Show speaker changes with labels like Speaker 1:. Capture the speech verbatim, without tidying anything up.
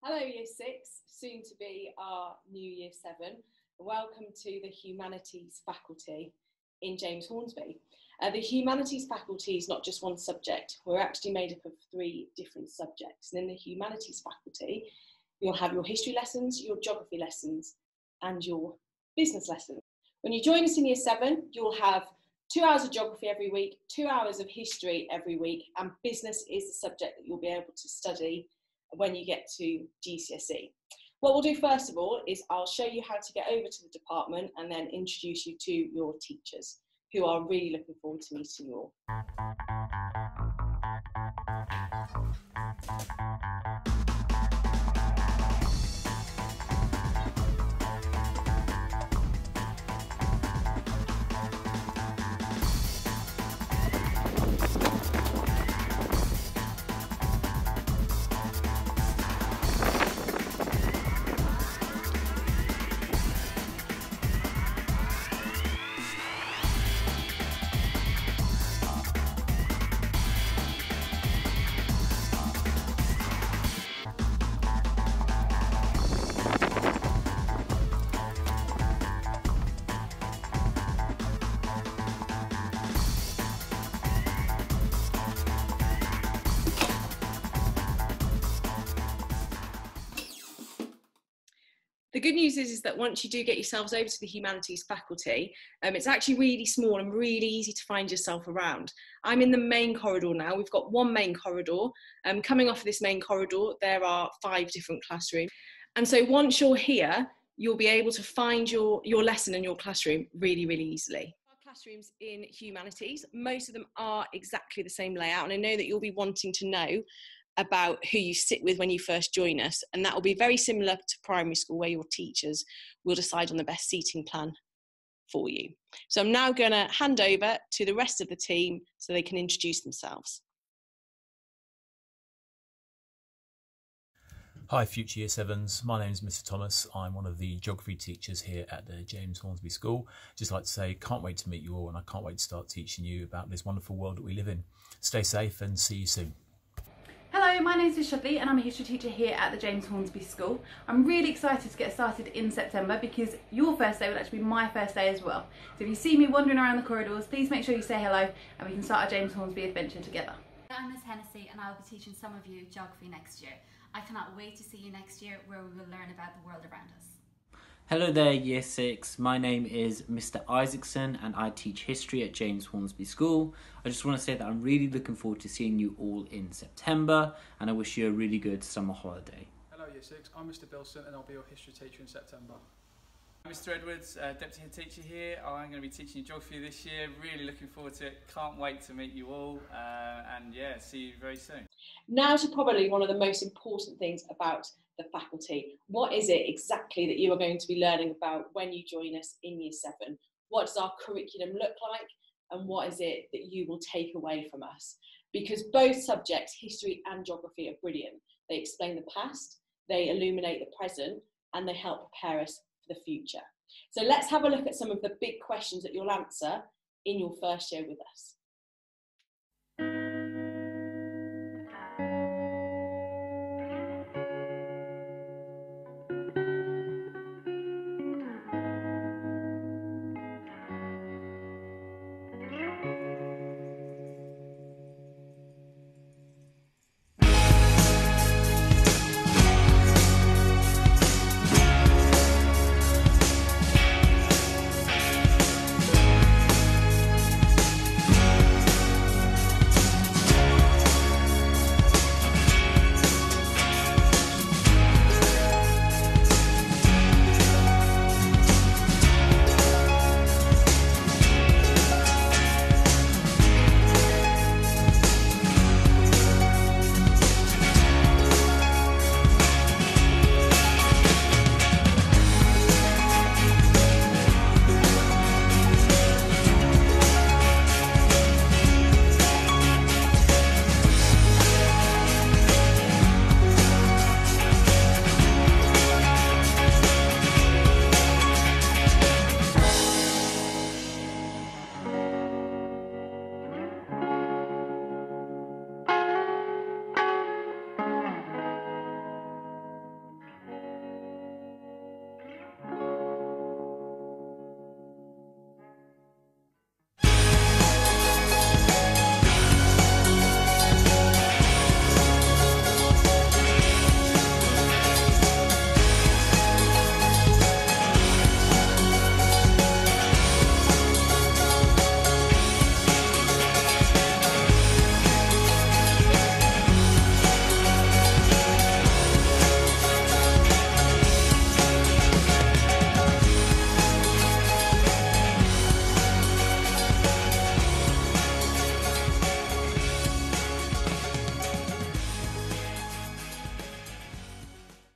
Speaker 1: Hello Year six, soon to be our new Year seven. Welcome to the Humanities faculty in James Hornsby. Uh, the Humanities faculty is not just one subject. We're actually made up of three different subjects. And in the Humanities faculty, you'll have your history lessons, your geography lessons, and your business lessons. When you join us in Year seven, you'll have two hours of geography every week, two hours of history every week, and business is the subject that you'll be able to study when you get to G C S E. What we'll do first of all is I'll show you how to get over to the department and then introduce you to your teachers, who are really looking forward to meeting you all. The good news is, is that once you do get yourselves over to the Humanities faculty, um, it's actually really small and really easy to find yourself around. I'm in the main corridor now. We've got one main corridor. Um, coming off of this main corridor, there are five different classrooms. And so once you're here, you'll be able to find your, your lesson in your classroom really, really easily. Our classrooms in Humanities, most of them are exactly the same layout. And I know that you'll be wanting to know about who you sit with when you first join us, and that will be very similar to primary school, where your teachers will decide on the best seating plan for you. So I'm now going to hand over to the rest of the team so they can introduce themselves.
Speaker 2: Hi future Year sevens, my name is Mister Thomas. I'm one of the geography teachers here at the James Hornsby School. Just like to say, can't wait to meet you all, and I can't wait to start teaching you about this wonderful world that we live in. Stay safe and see you soon.
Speaker 3: Hello, my name is Liz Shudley and I'm a history teacher here at the James Hornsby School. I'm really excited to get started in September because your first day will actually be my first day as well. So if you see me wandering around the corridors, please make sure you say hello and we can start our James Hornsby adventure together.
Speaker 4: I'm Miss Hennessy and I'll be teaching some of you geography next year. I cannot wait to see you next year, where we will learn about the world around us.
Speaker 5: Hello there Year six, my name is Mister Isaacson and I teach history at James Hornsby School. I just want to say that I'm really looking forward to seeing you all in September, and I wish you a really good summer holiday.
Speaker 6: Hello Year six, I'm Mister Bilson and I'll be your history teacher in September. I'm Mister Edwards, uh, deputy head teacher here. I'm going to be teaching you geography this year, really looking forward to it, can't wait to meet you all, uh, and yeah, see you very soon.
Speaker 1: Now to probably one of the most important things about the faculty. What is it exactly that you are going to be learning about when you join us in Year seven? What does our curriculum look like, and what is it that you will take away from us? Because both subjects, history and geography, are brilliant. They explain the past, they illuminate the present, and they help prepare us for the future. So let's have a look at some of the big questions that you'll answer in your first year with us.